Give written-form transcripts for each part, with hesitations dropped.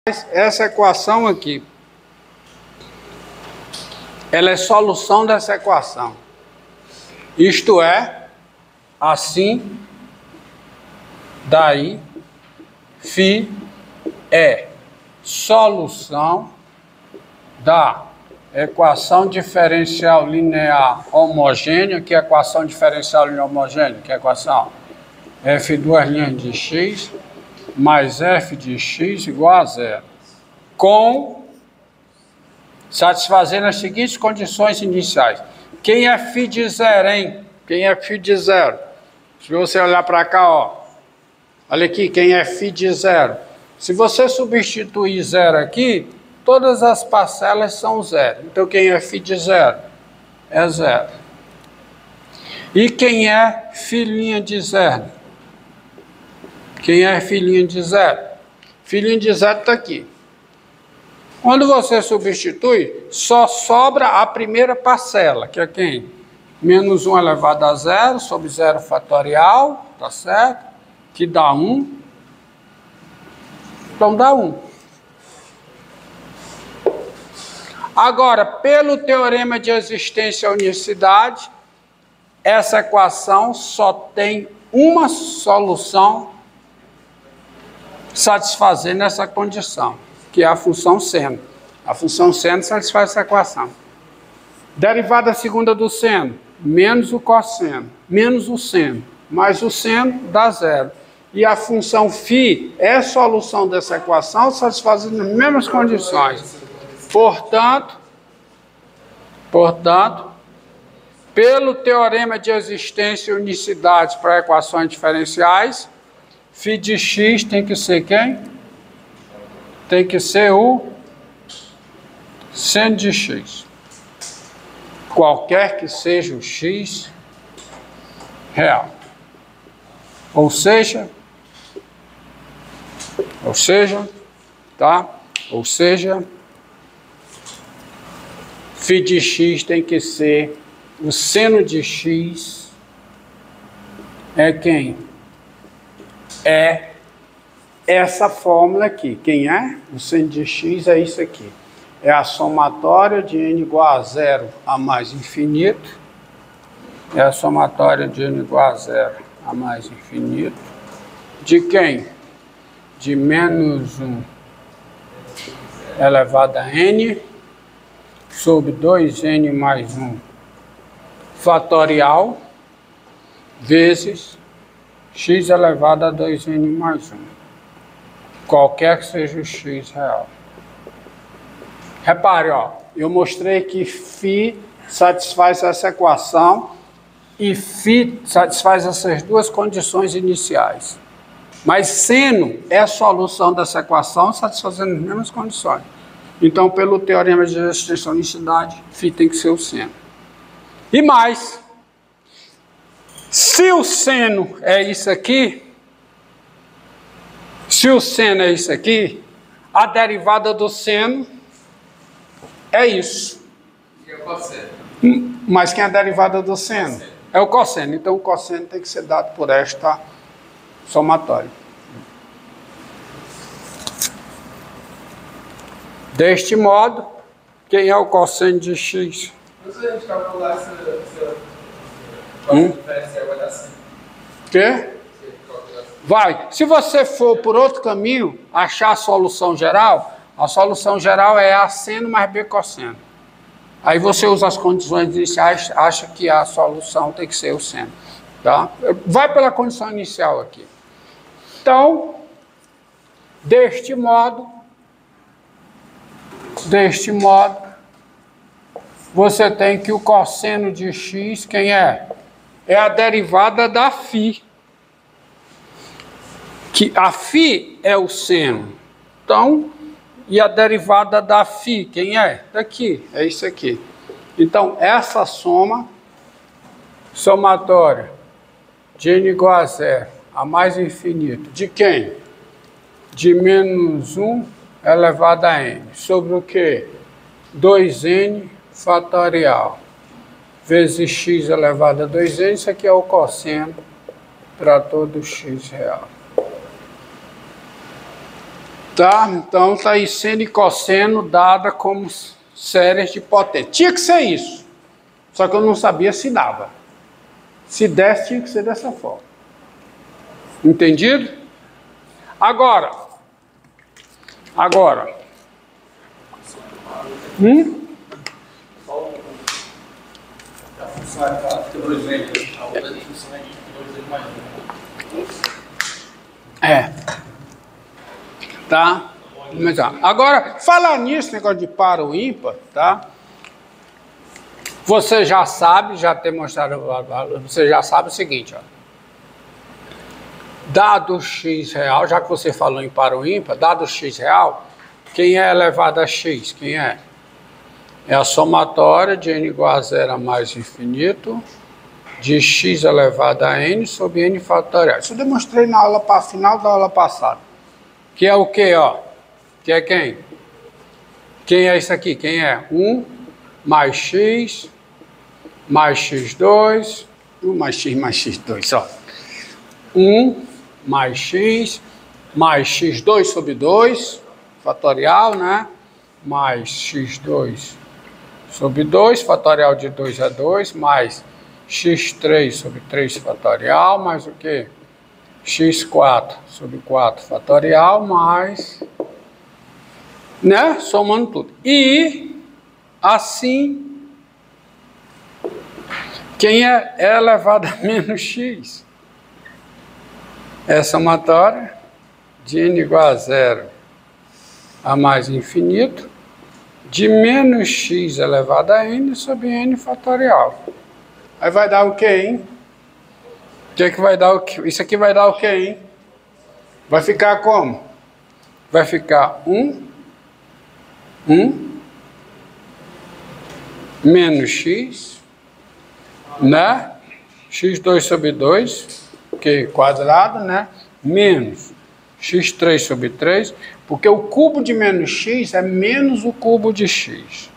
Essa equação aqui, ela é solução dessa equação. Isto é, assim, daí, φ é solução da equação diferencial linear homogênea, que é a equação diferencial linear homogênea, que é a equação f duas linhas de x mais f de x igual a zero, com satisfazendo as seguintes condições iniciais. Quem é φ de zero, hein? Quem é φ de zero? Se você olhar para cá, ó, olha aqui, quem é φ de zero? Se você substituir zero aqui, todas as parcelas são zero. Então, quem é φ de zero? É zero. E quem é φ' de zero? Quem é φ' de zero? Φ' de zero está aqui. Quando você substitui, só sobra a primeira parcela, que é quem? Menos 1 elevado a zero sobre zero fatorial, tá certo? Que dá 1. Então dá 1. Agora, pelo teorema de existência e unicidade, essa equação só tem uma solução satisfazendo essa condição, que é a função seno. A função seno satisfaz essa equação. Derivada segunda do seno, menos o cosseno, menos o seno, mais o seno dá zero. E a função φ é solução dessa equação satisfazendo as mesmas condições. Portanto, pelo teorema de existência e unicidade para equações diferenciais, φ de x tem que ser quem? Tem que ser o seno de x. Qualquer que seja o x real. Ou seja, φ de x tem que ser o seno de x é quem? É essa fórmula aqui. Quem é? O seno de x é isso aqui. É a somatória de n igual a zero a mais infinito. É a somatória de n igual a zero a mais infinito. De quem? De menos 1 elevado a n sobre 2n mais 1 fatorial vezes x elevado a 2n mais 1. Qualquer que seja o x real. Repare, ó, eu mostrei que φ satisfaz essa equação e φ satisfaz essas duas condições iniciais. Mas seno é a solução dessa equação satisfazendo as mesmas condições. Então, pelo teorema de existência e unicidade, φ tem que ser o seno. E mais, se o seno é isso aqui, a derivada do seno é isso. E o cosseno? Mas quem é a derivada do seno? É o cosseno. Então, o cosseno tem que ser dado por esta somatória. Deste modo, quem é o cosseno de x? Não sei se a gente calcular essa diferencial vai dar 5. Quê? Vai. Se você for por outro caminho, achar a solução geral é A seno mais B cosseno. Aí você usa as condições iniciais, acha que a solução tem que ser o seno. Tá? Vai pela condição inicial aqui. Então, deste modo, você tem que o cosseno de x, quem é? É a derivada da φ. Que a φ é o seno. Então, e a derivada da φ, quem é? Daqui, é isso aqui. Então, essa somatória de n igual a zero, a mais infinito, de quem? De menos 1 elevado a n, sobre o quê? 2n fatorial, vezes x elevado a 2n, isso aqui é o cosseno para todo x real. Tá? Então está aí seno e cosseno dada como séries de potência. Tinha que ser isso. Só que eu não sabia se dava. Se desse, tinha que ser dessa forma. Entendido? Agora. Tá? Agora, falar nisso, negócio de par ou ímpar, tá? Você já sabe, já tem mostrado, você já sabe o seguinte, ó. Dado x real, já que você falou em par ou ímpar, dado x real, quem é elevado a x? Quem é? É a somatória de n igual a 0 a mais infinito de x elevado a n sobre n fatorial. Isso eu demonstrei na aula final da aula passada. Que é o quê, ó? Que é quem? Quem é isso aqui? Quem é? 1 mais x mais x2, 1 mais x2, só. 1 mais x x2 sobre 2, fatorial, né? Mais x2 sobre 2, fatorial de 2 é 2, mais x3 sobre 3 fatorial, mais o quê? x4 sobre 4 fatorial, mais, né? Somando tudo. E, assim, quem é elevado a menos x? É somatória de n igual a 0 a mais infinito de menos x elevado a n sobre n fatorial. Aí vai dar o quê, hein? Que vai dar o quê? Isso aqui vai dar o quê, hein? Vai ficar como? Vai ficar 1 menos x, né? x2 sobre 2, que quadrado, né? Menos x3 sobre 3, porque o cubo de menos x é menos o cubo de x.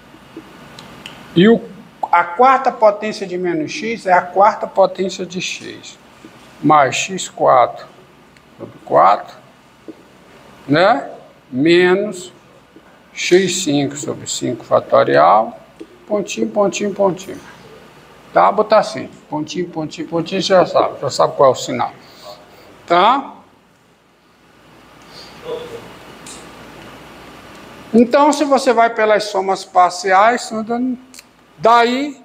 E a quarta potência de menos x é a quarta potência de x. Mais x4 sobre 4, né? Menos x5 sobre 5 fatorial, pontinho, pontinho, pontinho. Tá? Botar assim, pontinho, pontinho, pontinho, você já sabe qual é o sinal. Tá? Então, se você vai pelas somas parciais, daí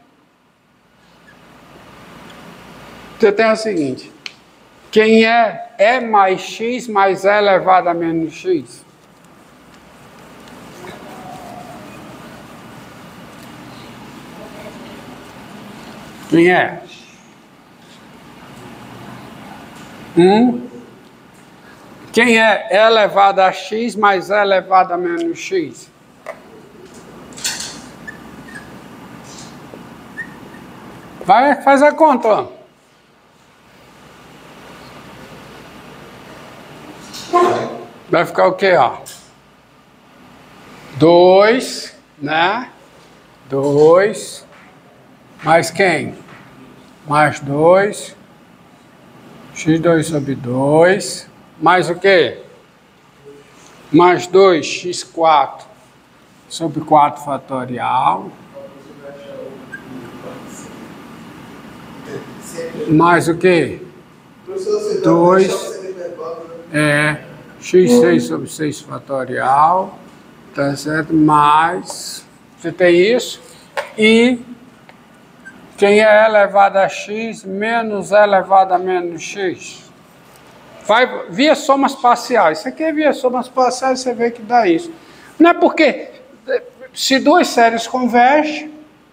você tem o seguinte: quem é mais x mais é elevado a menos x? Quem é? 1. Quem é elevado a x mais é elevado a menos x? Vai, faz a conta, ó. Vai ficar o quê, ó? 2, né? 2. Mais quem? Mais 2. x2 sobre 2. Mais o quê? Mais 2, x4 sobre 4 fatorial. Mais o quê? 2, x6 sobre 6 fatorial. Tá certo? Mais, você tem isso. E quem é elevado a x menos elevado a menos x? Vai via somas parciais. Isso aqui é via somas parciais, você vê que dá isso. Não é porque se duas séries convergem,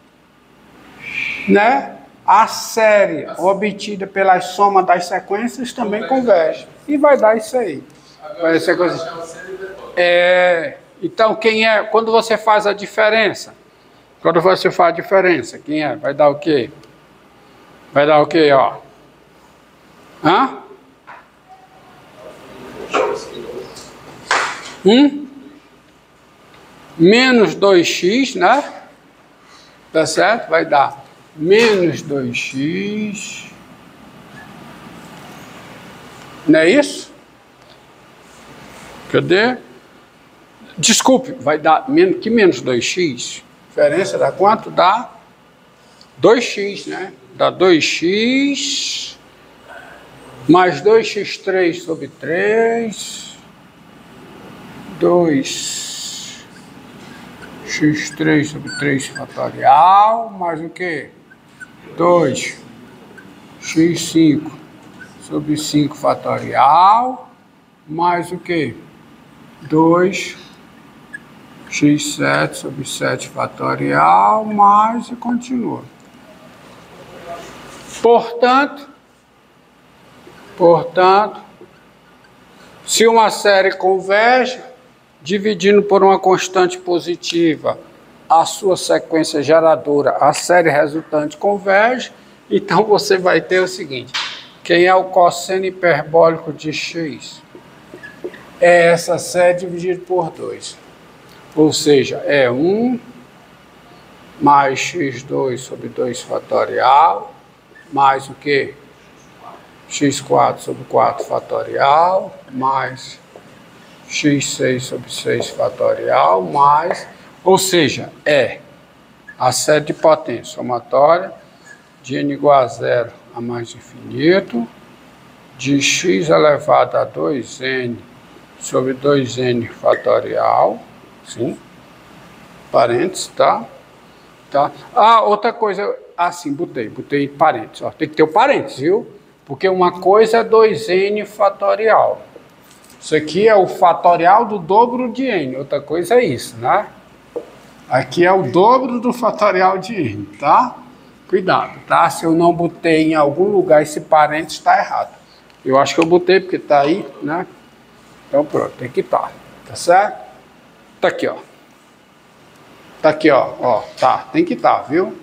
né? A série obtida pela soma das sequências também converge. E vai dar isso aí. Vai ser coisa. Então, quem é? Quando você faz a diferença, quem é? Vai dar o quê? Vai dar o quê, ó? Hã? Menos 2x, né? Tá certo? Vai dar menos 2x. Não é isso? Cadê? Desculpe, vai dar que menos 2x? Diferença dá quanto? Dá 2x, né? Dá 2x mais 2x3 sobre 3. 2x3 sobre 3 fatorial, mais o quê? 2x5 sobre 5 fatorial, mais o quê? 2x7 sobre 7 fatorial, mais e continua. Portanto, se uma série converge, dividindo por uma constante positiva a sua sequência geradora, a série resultante converge, então você vai ter o seguinte: quem é o cosseno hiperbólico de x? É essa série dividida por 2. Ou seja, é 1 mais x2 sobre 2 fatorial, mais o quê? x4 sobre 4 fatorial, mais x6 sobre 6 fatorial, mais... Ou seja, é a série de potência somatória de n igual a 0 a mais infinito, de x elevado a 2n sobre 2n fatorial, sim, parênteses, tá? Ah, outra coisa, assim, botei parênteses, ó, tem que ter o parênteses, viu? Porque uma coisa é 2n fatorial. Isso aqui é o fatorial do dobro de n, outra coisa é isso, né? Aqui é o dobro do fatorial de n, tá? Cuidado, tá? Se eu não botei em algum lugar esse parênteses, está errado. Eu acho que eu botei porque está aí, né? Então pronto, tem que estar, tá certo? Tá aqui, ó. Tá aqui, ó, tá, tem que estar, viu?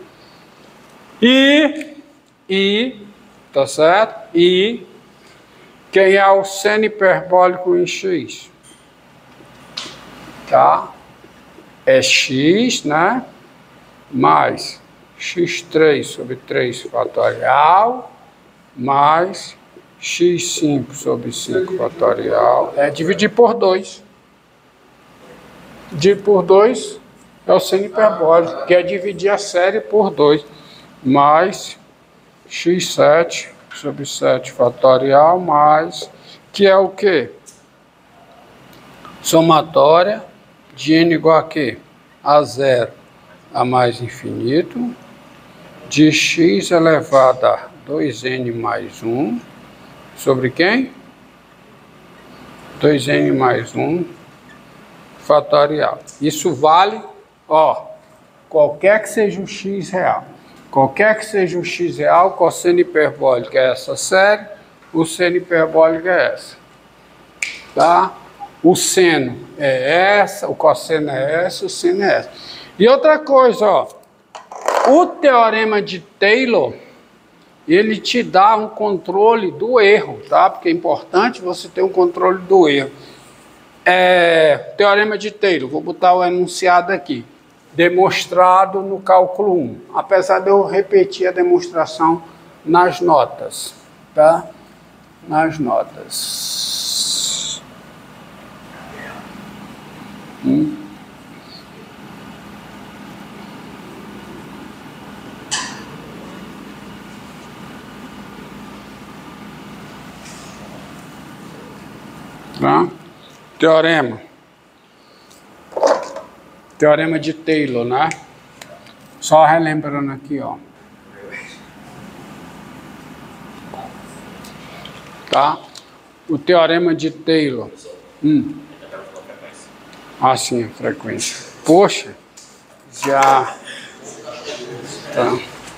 Tá certo? E quem é o seno hiperbólico em x? Tá? É x, né? Mais x3 sobre 3 fatorial, mais x5 sobre 5 fatorial. É dividir por 2. Dividir por 2 é o seno hiperbólico, que é dividir a série por 2. Mais x7 sobre 7 fatorial, mais, que é o quê? Somatória de n igual a quê? A 0 a mais infinito, de x elevado a 2n mais 1, sobre quem? 2n mais 1 fatorial. Isso vale, ó, qualquer que seja o x real. Qualquer que seja o x real, o cosseno hiperbólico é essa série, o seno hiperbólico é essa. Tá? O seno é essa, o cosseno é essa, o seno é essa. E outra coisa, ó, o teorema de Taylor, ele te dá um controle do erro, tá? Porque é importante você ter um controle do erro. Teorema de Taylor, vou botar o enunciado aqui. Demonstrado no cálculo 1, apesar de eu repetir a demonstração nas notas, tá? Nas notas. Tá? Teorema de Taylor, né? Só relembrando aqui, ó. Tá? O teorema de Taylor. Ah, sim, a frequência. Poxa, já. Tá.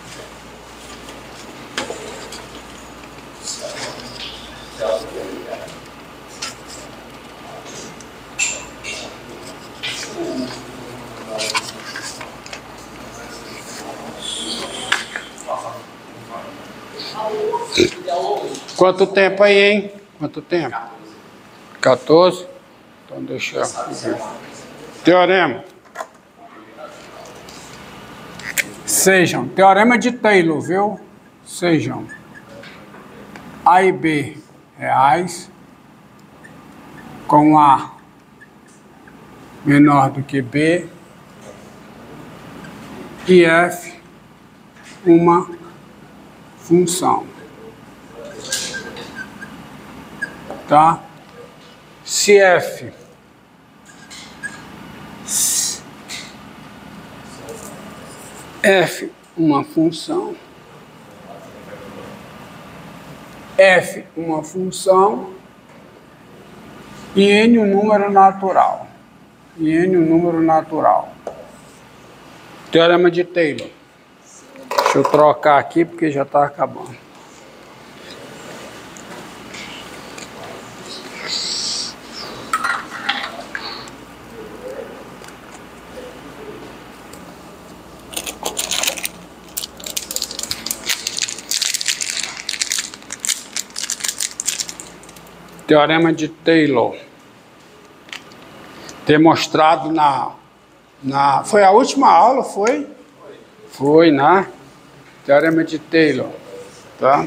Quanto tempo aí, hein? Quanto tempo? 14? Então deixa eu ver. Teorema. Sejam, teorema de Taylor, viu? Sejam A e B reais com A menor do que B e f uma função. Tá? Se f uma função, f uma função e n um número natural. E n um número natural. Teorema de Taylor. Deixa eu trocar aqui porque já está acabando. Teorema de Taylor. Demonstrado foi a última aula, foi? Foi, né? Teorema de Taylor. Tá?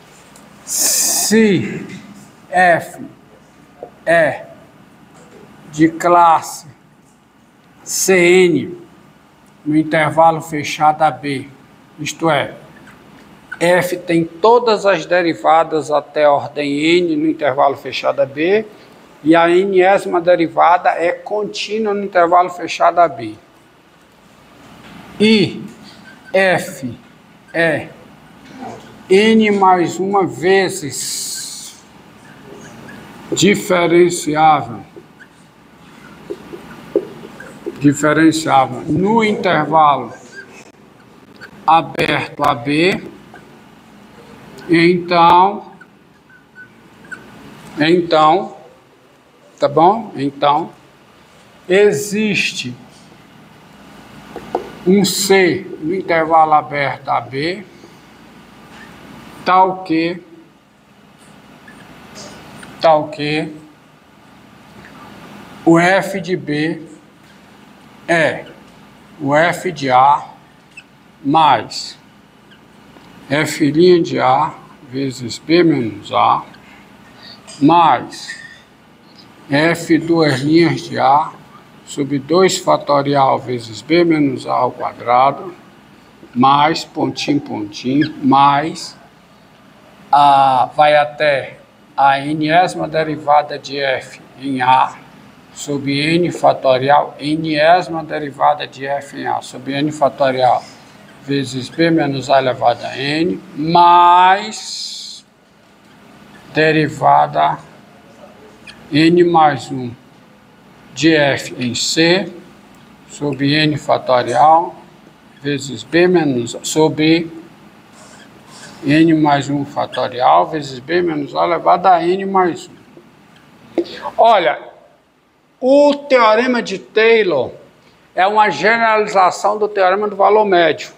Se f é de classe Cn no intervalo fechado AB, isto é, f tem todas as derivadas até a ordem n no intervalo fechado AB e a nésima derivada é contínua no intervalo fechado AB. E f é n mais uma vezes diferenciável no intervalo aberto AB, então, tá bom? Então, existe um C no intervalo aberto AB, tal que o f de B é o f de A mais f' de A vezes B menos A mais f duas linhas de A sobre 2 fatorial vezes B menos A ao quadrado mais pontinho, mais vai até a nésima derivada de f em A sobre n fatorial, nésima derivada de f em A sobre n fatorial vezes B menos A elevado a n, mais derivada n mais 1 de f em C sobre n fatorial vezes B menos A sobre n mais 1 fatorial vezes B menos A elevado a n mais 1. Olha, o teorema de Taylor é uma generalização do teorema do valor médio.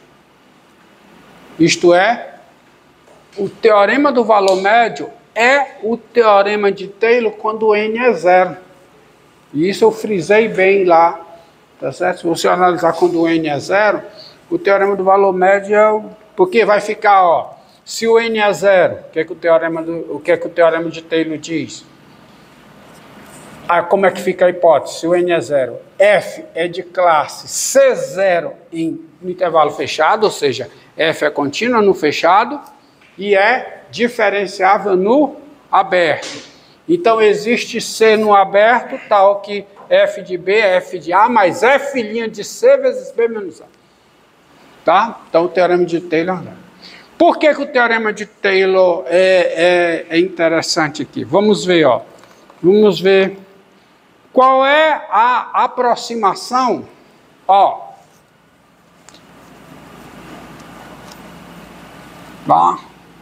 Isto é, o teorema do valor médio é o teorema de Taylor quando n é zero. E isso eu frisei bem lá, tá certo? Se você analisar quando n é zero, o teorema do valor médio é porque vai ficar, ó, se o n é zero, o que é que o teorema de Taylor diz? Como é que fica a hipótese? Se o n é zero, f é de classe C0 no intervalo fechado, ou seja, f é contínua no fechado e é diferenciável no aberto. Então, existe C no aberto, tal que f de B é f de A mais f' de C vezes B menos A. Tá? Então, o teorema de Taylor. Por que o teorema de Taylor é interessante aqui? Vamos ver, ó. Vamos ver qual é a aproximação, ó. Tá?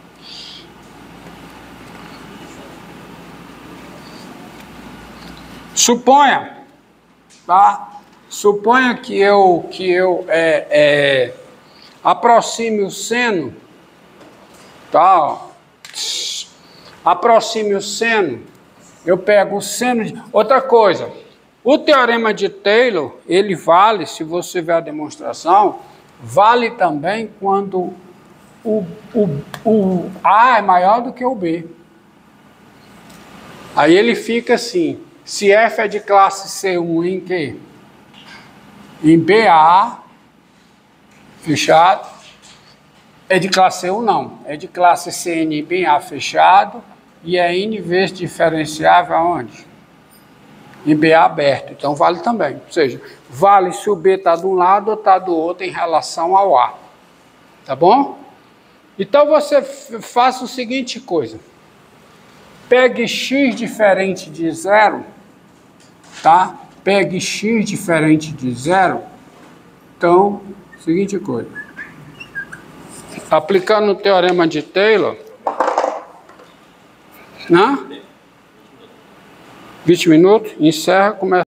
Suponha, tá? Suponha que eu aproxime o seno, tá? Aproxime o seno, eu pego o seno de... Outra coisa, o teorema de Taylor, ele vale, se você ver a demonstração, vale também quando o A é maior do que o B. Aí ele fica assim, Se F é de classe C1 em quê? Em BA, fechado. É de classe C1 não, é de classe CN em BA fechado. E é N vezes diferenciável aonde? Em BA aberto, então vale também. Ou seja, vale se o B está de um lado ou está do outro em relação ao A. Tá bom? Então você faça o seguinte coisa. Pegue x diferente de zero, tá? Pegue x diferente de zero. Então, seguinte coisa. Aplicando o teorema de Taylor, né? 20 minutos, encerra, começa.